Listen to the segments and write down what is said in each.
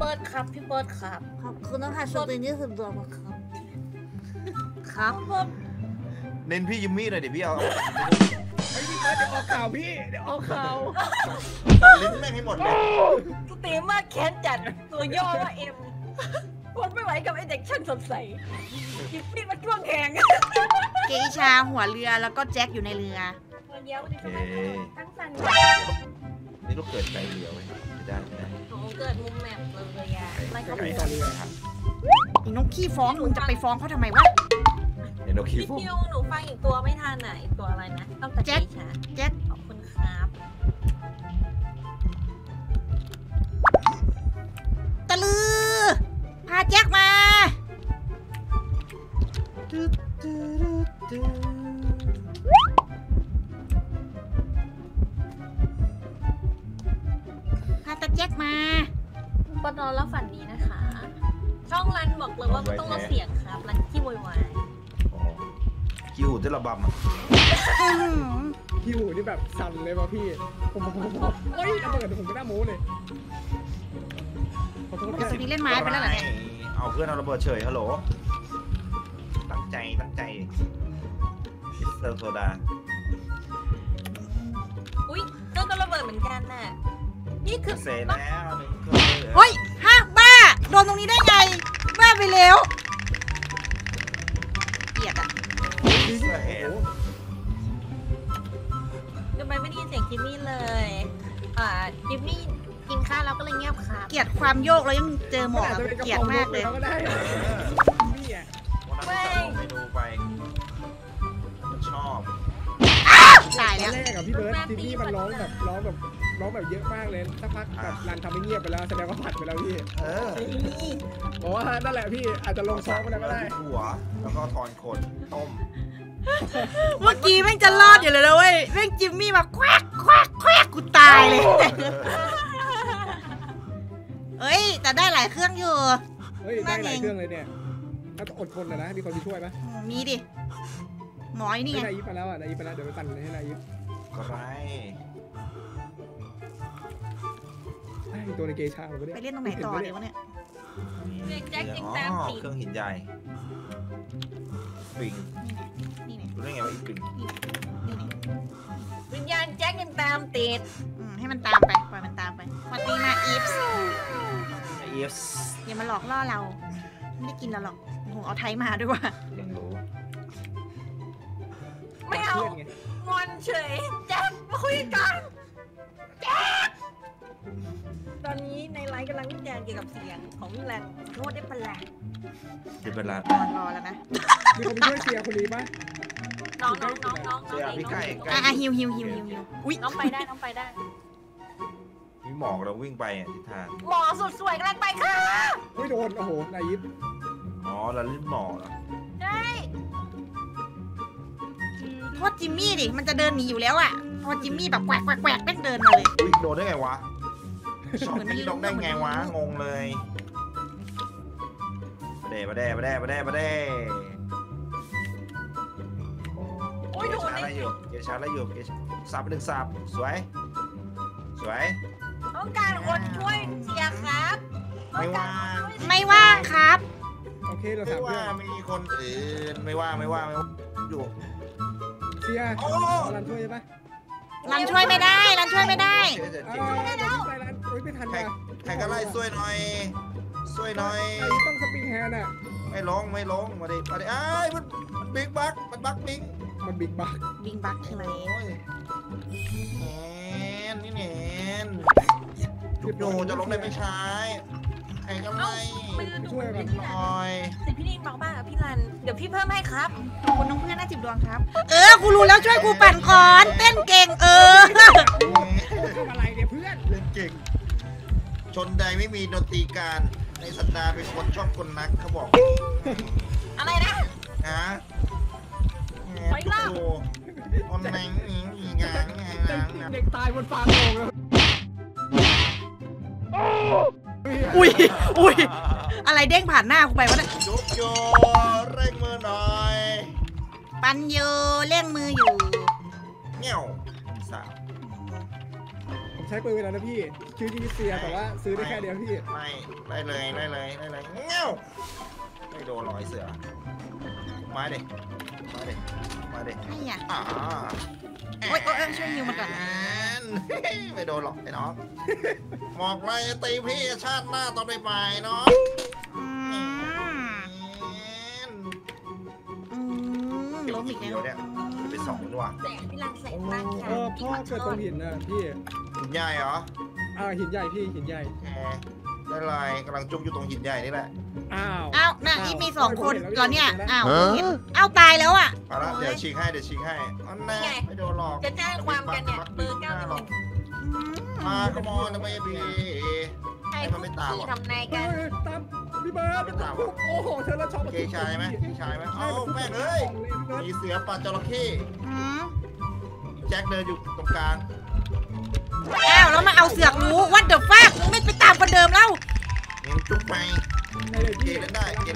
บิร์ดครับพี่เบิร์ดครับคุณต้องหาสตินี่สุดดวงมาครับครับเน้นพี่ยิมมี่หน่อยเดี๋ยวพี่เอาไอ้พี่เบิร์ดเดี๋ยวออกข่าวพี่เดี๋ยวออกข่าวเล่นแม่งให้หมดเลยสติมากแค้นจัดตัวย่อว่าเอ็มทนไม่ไหวกับไอเด็กช่างสดใสกินมีดมาจ้วงแทงเกอิชาหัวเรือแล้วก็แจ็คอยู่ในเรือตัวเดียวดิทำไมตั้งสันนี่ลูกเกิดไกลเดียวไว้ไม่ได้โอ้เกิดมุมแมปเลยอะไม่ก็ไกลไม่ต่อเรือครับไอ้นกขี้ฟ้องมึงจะไปฟ้องเขาทำไมวะเห็นโอเคพี่พวกคิวหนูฟังอีกตัวไม่ทันอ่ะอีกตัวอะไรนะต้องตะกี้ช้าแจ็คขอบคุณครับตะลือพาแจ็คมาพาตาแจ็คมาปนอนแล้วฝันดีนะคะ ช่องรันบอกเลยว่าไม่ต้องลดเสียงครับรันที่โวยวายคิวจะระบำอ่ะพี่หูนี่แบบสั่นเลยว่ะพี่ผมเฮ้ยเอาเปิดผมไม่น่าโม้เลยขอโทษปกติเล่นไม้ไปแล้วเหรอเนี่ยเอาเพื่อนเอาระเบิดเฉยฮัลโหลตั้งใจมิสเตอร์โซดาอุ้ยเรื่องก็ระเบิดเหมือนกันน่ะนี่คือเสร็จแล้วหนึ่งเครื่องเฮ้ยฮะบ้าโดนตรงนี้ได้ไงบ้าไปแล้วเกลียดอะเสื้อแหนทำไมไม่ได้ยินเสียงจิมมี่เลยจิมมี่กินข้าวแล้วก็เลยเงียบครับเกลียดความโยกแล้วยังเจอหมอกอาจจะเป็นกระเกลียดป๋องมากเลยก็ได้พี่อ่ะวันนั้นสั่งเมนูไปมันชอบตายตอแล้วนแรกกับพี่เบิร์ดทีนี่มันร้องแบบเยอะมากเลยสักพักแบบรันทำให้เงียบไปแล้วแสดงว่าผัดไปแล้วพี่ บอกว่านั่นแหละพี่อาจจะลงซ้อมไปแล้วก็ได้หัวแล้วก็ทอนขนต้มเมื่อกี้แม่งจะรอดอยู่เลยนะเว้ยแม่งจิมมี่มาแควกกูตายเลยเอ้ยแต่ได้หลายเครื่องอยู่เฮ้ยได้หลายเครื่องเลยเนี่ยถ้าอดทนนะมีคนไปช่วยไหมมีดิหมอยนี่ไงนายยิปไปแล้วอ่ะนายยิปไปแล้วเดี๋ยวไปปั่นให้นายยิปก็ไรตัวในเกชาผมก็ได้ไปเล่นตรงไหนต่อเดี๋ยววะเนี่ยเด็กแจ็คยังอ๋ตามอติดเครื่องหินใหญ่ปิงนี่ไงรู้ได้ไงว่าอีปิงนี่ไงวิญญาณแจ็คยังตามติดให้มันตามไปปล่อยมันตามไปสวัสดีนะอีฟส์เอฟอย่ามาหลอกล่อเราไม่ได้กินเราหรอกโอ้โหเอาไทยมาด้วยว่ะยังรู้ไม่เอาเพื่อนไงงอนเฉยแจ็คมาคุยกันแจ็คตอนนี้ในไลฟ์กำลังวิจารณ์เกี่ยวกับเสียงของวิแลนโทษได้ปะล่ะเป็นเวลารอแล้วนะมีคนไปช่วยเชียร์คนนี้ปะน้องเสียพี่ใกล้ใกล้ฮิวอุ้ยน้องไปได้น้องไปได้มีหมอกเราวิ่งไปอ่ะทิศทางหมอสุดสวยกำลังไปค่ะเฮ้ยโดนโอ้โหนายยิปอ๋อเราเล่นหมอกเหรอได้โทษจิมมี่ดิมันจะเดินหนีอยู่แล้วอ่ะพอจิมมี่แบบแกวกแม่งเดินมาเลยอุ้ยโดนได้ไงวะช็อตนี้โดนได้ไงวะงงเลยมาเด้โอ้ยโดนชาเลร์ยจอยู่เกชาร์จอยู่เกชสับไปหนึ่งสับสวยต้องการคนช่วยเสียครับไม่ว่างไม่ว่างครับโอเคเราไม่สามเพื่ว่าอนมีคนอื่นไม่ว่าอยู่เชียร์รันช่วยใช่ปะรันช่วยไม่ได้เดี๋ยวไปรันไม่ทันใครว่ะใครก็ไล่ช่วยหน่อยไอ้ต้องสปริงแฮนด์อ่ะไม่ลงมาดิไอ้มันบิ๊กบักมันบักบิ๊กมันบิ๊กบักบิงบักใช่ไหมแหนนี่แหนอยู่จะลงได้ไม่ใช้ใครก็ไล่ไม่ได้ดูช่วยกันหน่อยแต่พี่นิ่งบอกว่าพี่รันเดี๋ยวพี่เพิ่มให้ครับขอบคุณน้องเพื่อน50 ดวงครับ กูรู้แล้วช่วยกูปั่นก่อน เต้นเก่งทำอะไรเนี่ยเพื่อนเล่นเก่งชนใดไม่มีดนตรีการในสันดาเป็นคนชอบคนนักเขาบอกอะไรนะฮะคนไหนมีงานเด็กตายบนฟางโง่แล้วอุ้ยอะไรเด้งผ่านหน้ากูไปวะเนี่ยยุบโยเร่งมือหน่อยปันโยเล่งมืออยู่เงี้ยวสาวผมใช้ปืนไปแล้วนะพี่ชื่อจีเซียแต่ว่าซื้อได้แค่เดียวพี่ไม่ได้เลยเงี้ยวไม่โดนหรอกไอ้เสือมาดิไอ้เนี่ยอ่าโอ๊ยช่วยฮิวมันก่อนไม่โดนหรอกไอ้น้องบอกเลยตีพี่ชาติหน้าตอนบ่ายๆเนาะล้มอีกแล้วเนี่ยเป็นสองด้วยแสงพี่รังแสงมากค่ะพ่อเกิดตรงหินนะพี่หินใหญ่เหรอหินใหญ่พี่หินใหญ่แหมได้ไรกำลังจุกอยู่ตรงหินใหญ่นี่แหละอ้าวอ้าวน่ะนี่มี2 คนเหรอเนี่ยอ้าวเห็นอ้าวตายแล้วอ่ะเอาละเดี๋ยวฉีกให้อันแน่ไม่โดนหรอกจะแจ้งความกันเนี่ยเบอร์หรอกมาขโมยนะไม่ดี 9ให้พวกพี่ทำนายกันตามพี่เบิร์ดโอ้โหเธอละช็อปเคชายไหมเอ้าแม่งเอ้ยมีเสือป่าจระเข้อืมแจ็คเดินอยู่ตรงกลางอ้าวแล้วมาเอาเสือกรู้วัดเดอะฟักไม่ไปตามคนเดิมแล้วเห็นจุกไปพี่คุณ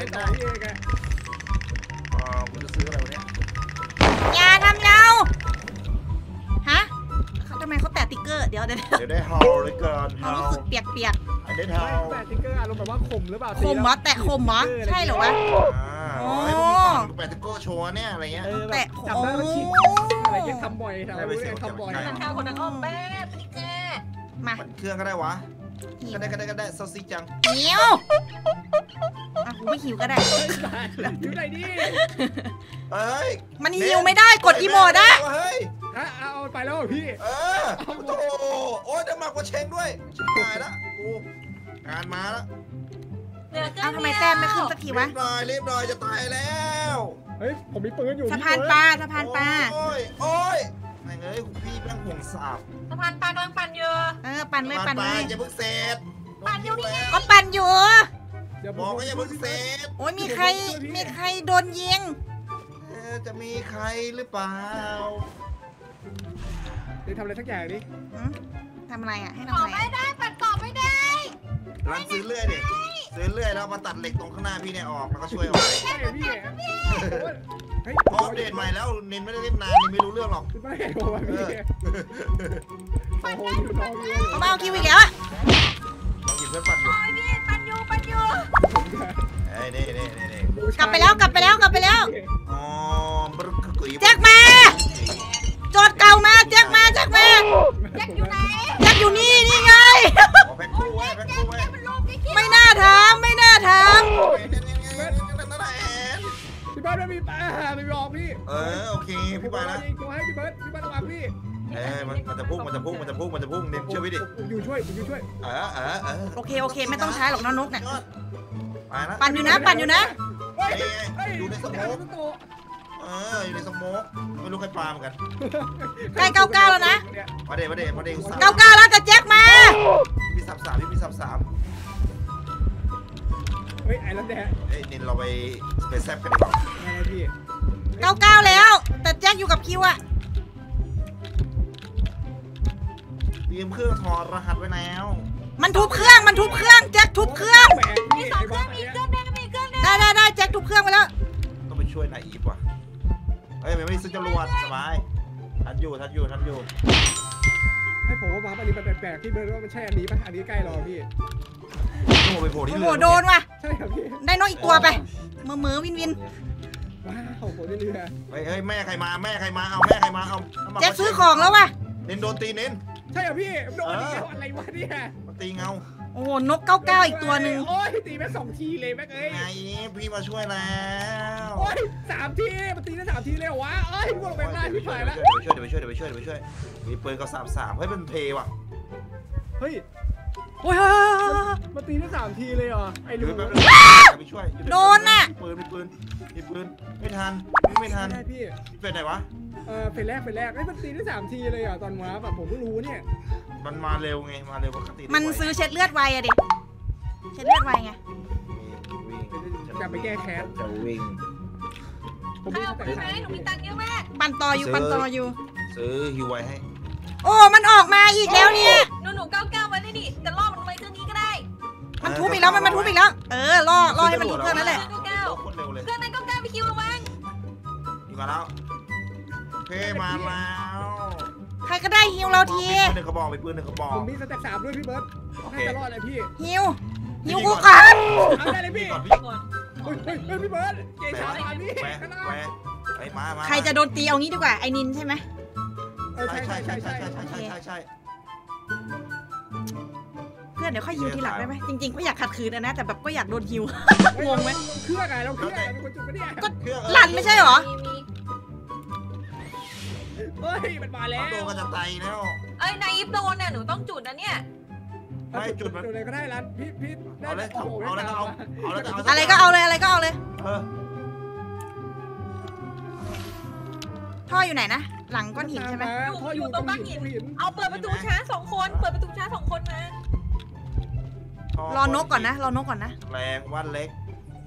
จะซื้ออะไรวะเนี่ยอย่าทำเราฮะทำไมเขาแตะติ๊กเกอร์เดี๋ยวเดี๋ยวได้เฮาเลยเกินเขาเฮารู้สึกเปียกได้ไม่เฮาแต่ติ๊กเกอร์อารมณ์แบบว่าข่มหรือเปล่าๆคมเหรอแตะคมเหรอใช่เหรอวะโอ้ยแปดตะโก้โชว์เนี่ยอะไรเงี้ยแบบจับได้แล้วฉีดอะไรเงี้ยทำบ่อยทำบ่อยทางข้าวคนนั้นอ้อมแม่พี่แจ้มามันเครื่องก็ได้วะก็ได้ซอสซิจังเหนียวอ่ะกูไม่หิวก็ได้อยู่ไหนดิเอ้ยมันหิวไม่ได้กดอีโมดอะเฮ้ยเอาไปแล้วพี่โอ้ยจะมากกว่าเชงด้วยชิบหายละกูงานมาแล้วอ้าวทำไมแต้มไม่ขึ้นสักทีวะรีบหน่อยจะตายแล้วเฮ้ยผมมีปืนอยู่สะพานปลาโอ้ยแม่งเอ้ยพี่แม่งห่วงสาบสะพานปลากำลังปั่นเยอะปั่นเลยปั่นเลยอย่าเพิ่งเสร็จก็ปั่นอยู่บอกก็อย่าเพิ่งเสร็จโอ้ยมีใครโดนยิงจะมีใครหรือเปล่าเดี๋ยวทำอะไรสักอย่างดิทำอะไรอ่ะให้ต่ทำออะไรไม่ได้ปั่นต่อไม่ได้ร้านซื้อเลื่อยดิซื้อเลื่อยแล้วมาตัดเหล็กตรงข้างหน้าพี่เนี่ยออกแล้วก็ช่วยออกใช่พี่เฮ้ยพออัปเดตใหม่แล้วนินไม่ได้เล่นนานนินไม่รู้เรื่องหรอกไม่เห็นผมพี่โอ้โหอยู่น้องอยู่เขามาเอาคิวอีกแล้วอ่ะลองหยิบเพื่อนปั่นอยู่โอ้ยพี่ปั่นอยู่เอ้ยนี่กลับไปแล้วอ๋อบรึกกุยแจ็คมาโจทย์เก่ามาแจ็คมาแจ็คอยู่ไหนแจ็คอยู่นี่ไงแพ็คคู่ไว้มันลงไอ้ขี้ไม่น่าถามนั่นแหละพี่เบิร์ดไม่มีปลาไม่บอกพี่โอเคพี่ไปแล้วยิงตัวให้พี่เบิร์ดระวังพี่มันจะพุ่งเน้นเชื่อพี่ดิผมอยู่ช่วยโอเคไม่ต้องใช้หรอกน้องนกเนี่ยไปแล้วปั่นอยู่นะอยู่ในสโมกอยู่ในสโมกไม่รู้ใครปาเหมือนกันใกล้99แล้วนะมาเด 99แล้วแต่แจ็คมาพี่33 เฮ้ยไอ้ลำแดงนินเราไปแซบกันดีกว่าอะไรพี่ 99แล้ว แต่แจ็คอยู่กับคิวอะเตรียมเครื่องถอดรหัสไว้แล้วมันทุบเครื่องแจ็คทุบเครื่องมี2 เครื่องมีเครื่องนึงได้แจ็คทุบเครื่องไปแล้วต้องไปช่วยนายอีฟว่ะไม่ได้ซื้อจรวดสบายทันอยู่ให้ผมว่าว้าอันนี้มันแปลกๆพี่เบิร์ดว่ามันใช่อันนี้ป่ะอันนี้ใกล้รอพี่โอ้ไปโผล่ที่โอ้เรืโหอโดนว่ะใช่ครับพี่ได้นกอีกตัวไปมือวินว้าวผมได้เรือเฮ้ยแม่ใครมาเอาแจ็คซื้อของแล้วว่ะเน้นโดนตีเน้นใช่เหรอพี่โดนอะไรวะเนี่ยมาตีเงาโอ้โหนก99อีกตัวหนึ่งโอ้ยตีไป2 ทีเลยแม่เอ้ยไงพี่มาช่วยแล้วโอ้ย3 ทีมันตีได้3 ทีเลยเหรอวะเอ้ยพวกเป็นหน้าพี่ผ่านแล้วเดี๋ยวไปช่วยมีปืนกับ33เฮ้ยเป็นเพย์ว่ะเฮ้ยโอ้ยมันตีได้3 ทีเลยเหรอไอ้เดี๋ลูยวกไปช่วยมีปืนไม่ทันใช่พี่เป็นไหนวะเฟสแรกไอ้มันตีได้3 ทีเลยเหรอตอนว้าแบบผมไม่รู้เนี่ยมันมาเร็วไงมาเร็วปกติมันซื้อเช็ดเลือดไวอะดิเช็ดเลือดไวไงจะไปแก้แค้นจะวิ่งผมไม่ข้าวแต่ไปไหมหนูมีตังค์เยอะมากปั่นต่ออยู่ซื้อฮิวไว้ให้โอ้มันออกมาอีกแล้วเนี่ยหนู99ไว้เลยดิแต่ล่อมันไว้เครื่องนี้ก็ได้มันทุบอีกแล้วมันทุบอีกแล้วล่อให้มันทุบเครื่องนั่นแหละคนเร็วเลยเครื่องนั้น99ไปคิวระวังมาแล้วเพมาแล้วใครก็ได้ฮิวเราทีมีปืนหนึ่งกระบอกมีปืนหนึ่งกระบอกผมมีสเต็ป3ด้วยพี่เบิร์ตโอเคน่าจะรอดเลยพี่ฮิวกูก่อนเอาได้เลยพี่ก่อนพี่ก่อนเฮ้ยพี่เบิร์ตเก่งชาอันนี้แหวแหวไอ้มาใครจะโดนตีเอางี้ดีกว่าไอ้นินใช่ไหมใช่ใช่เพื่อนเดี๋ยวค่อยฮิวทีหลังได้ไหมจริงๆก็อยากขัดขืนนะแต่แบบก็อยากโดนฮิว งงไหมเครื่องไงเราเครื่องเป็นคนจุดปะเนี่ยลันไม่ใช่เหรอมีเฮ้ยมันมาแล้วโดนกระจับไตแล้วเอ้ยนายอิฟโดนเนี่ยหนูต้องจุดนะเนี่ยไม่จุดมันจุดเลยก็ได้รันพี่เอาเลยเอาเลยเอาแล้วเอาอะไรก็เอาเลยอะไรก็เอาเลย ท่ออยู่ไหนนะหลังก้อนหินใช่ไหมพออยู่ตรงหินเอาเปิดประตูช้า2 คนเปิดประตูช้า2 คนมารอนกก่อนนะรอนกก่อนนะแรงวันเล็ก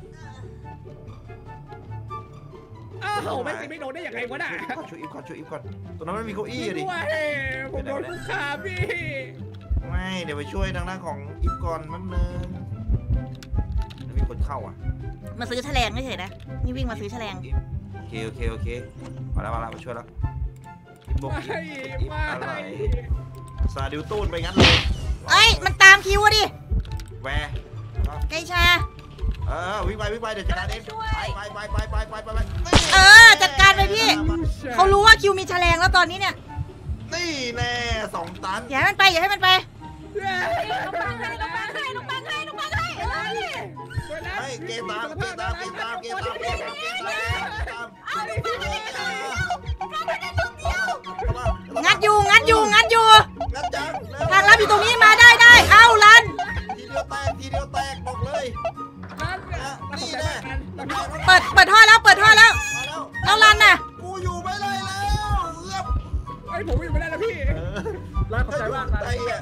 อ้าวไม่โดนได้ยังไงวะน่ะขอช่วยอีฟก่อนตรงนั้นไม่มีเก้าอี้ดิด้วยผมโดนคุกคามพี่ไม่เดี๋ยวไปช่วยทางด้านของอีฟก่อนแป๊บนึงมีคนเข้าอ่ะมาซื้อแฉลงไม่เฉยนะนี่วิ่งมาซื้อแฉลงโอเคมาแล้วมาช่วยแล้วอีฟบอกอีฟอะไรซาดิวตูนไปงั้นเลยเอ้ยมันตามคิวอะดิแวร์ไกชาวิ่งไปเดี๋ยวจัดการเองไปจัดการไปพี่เขารู้ว่าคิวมีแฉลงแล้วตอนนี้เนี่ยนี่แน่2 ตันอย่าให้มันไปอย่าให้มันไปน้องปังให้เกตามงัดอยู่ทางงัดจังลับอยู่ตรงนี้มาได้เอ้าลันทีเดียวแตกบอกเลยนี่แน่เปิดท่อแล้วแล้วลันน่ะกูอยู่ไม่เลยแล้วเอื้อมไอ้ผมอยู่ไม่ได้แล้วพี่รันขอบใจมากไอ้อะ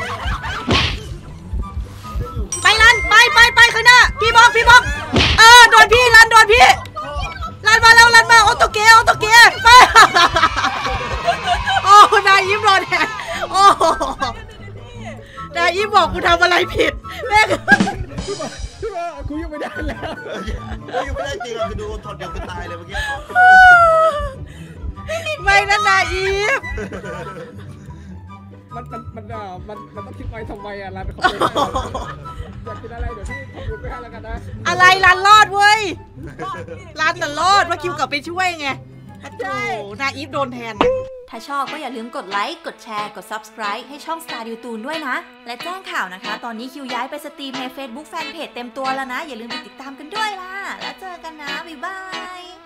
ไปลันไปข้างหน้าพี่บอกโดนพี่ลันมาแล้วลันมาออโตเกไปโอ้นายยิ้มโดนแทนโอ้นายยิ้มบอกกูทำอะไรผิดแม่กูยังไม่ได้แล้วกูอยู่ไม่ได้จริงคือดูถอดเดียวคือตายเลยเมื่อกี้ไม่นะนายยิ้มมันต้องคิดไว้ทำไมอะรันเขาไม่อยากกินอะไรเดี๋ยวพี่ขอบคุณไปให้แล้วกันนะอะไรลันรอดเว้ยลันแต่รอดว่าคิวกลับไปช่วยไงโอ้นาอีฟโดนแทนถ้าชอบก็อย่าลืมกดไลค์กดแชร์กด Subscribe ให้ช่อง Star ดิวตูนด้วยนะและแจ้งข่าวนะคะตอนนี้คิวย้ายไปสตรีมใน Facebook Fanpage เต็มตัวแล้วนะอย่าลืมไปติดตามกันด้วยล่ะแล้วเจอกันนะบ๊ายบาย